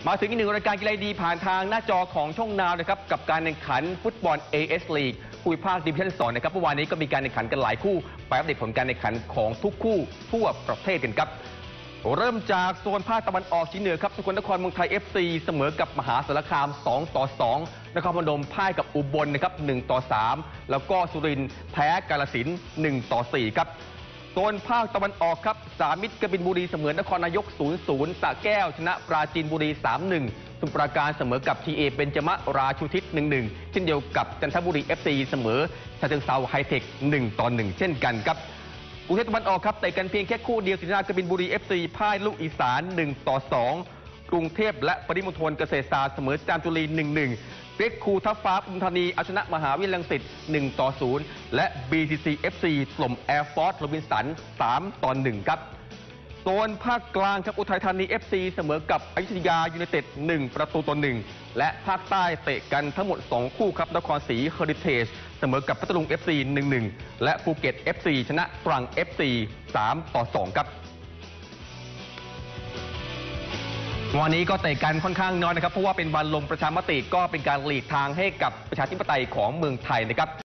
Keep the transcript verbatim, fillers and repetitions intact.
มาถึงอีกหนึ่งรายการกีฬาดีผ่านทางหน้าจอของช่องนาวนะครับกับการแข่งขันฟุตบอล เอ เอส League ภูมิภาคดิวิชั่นสองนะครับเมื่อวานนี้ก็มีการแข่งขันกันหลายคู่ไปอัปเดตผลการแข่งขันของทุกคู่ทั่วประเทศกันครับเริ่มจากโซนภาคตะวันออกเฉียงเหนือครับสกลนครเมืองไทย เอฟ ซี เสมอกับมหาสารคามสองต่อสองนครพนมพ่ายกับอุบลนะครับหนึ่งต่อสามแล้วก็สุรินทร์แพ้กาฬสินธุ์หนึ่งต่อสี่ครับโซนภาคตะวันออกครับสามิตรกบินบุรีเสมอนครนายก ศูนย์ศูนย์ สระแก้วชนะปราจีนบุรี สามหนึ่ง สมุทรปราการเสมอกับ ที เอ เบญจมราชูทิศ หนึ่งหนึ่ง เช่นเดียวกับจันทบุรี เอฟ ซี เสมอฉะเชิงเทราไฮเทค หนึ่งต่อหนึ่ง เช่นกันครับกรุงเทพตะวันออกครับเตะกันเพียงแค่คู่เดียวศรีราชกบินบุรี เอฟ ซี พ่ายลูกอีสาน หนึ่งต่อสอง กรุงเทพและปริมณฑลเกษตรศาสตร์เสมอจามจุรี หนึ่งหนึ่ง เรียกคูทัพฟ้าปทุมธานีเอาชนะมหาวิทยาลัยรังสิต หนึ่งต่อศูนย์ และ บี ซี ซี เอฟ ซี ถล่มแอร์ฟอร์สโรบินสัน สามต่อหนึ่ง ครับโซนภาคกลางครับอุทัยธานี เอฟ ซี เสมอกับอยุธยายูไนเต็ด หนึ่งประตูต่อหนึ่งและภาคใต้เตะกันทั้งหมดสองคู่ครับนครศรีเฮอริเทจเสมอกับพัทลุง เอฟ ซี หนึ่งหนึ่ง และภูเก็ต เอฟ ซี ชนะตรัง เอฟ ซี สามต่อสอง ครับวันนี้ก็เตะกันค่อนข้างน้อยนะครับเพราะว่าเป็นวันลงประชามติก็เป็นการหลีกทางให้กับประชาธิปไตยของเมืองไทยนะครับ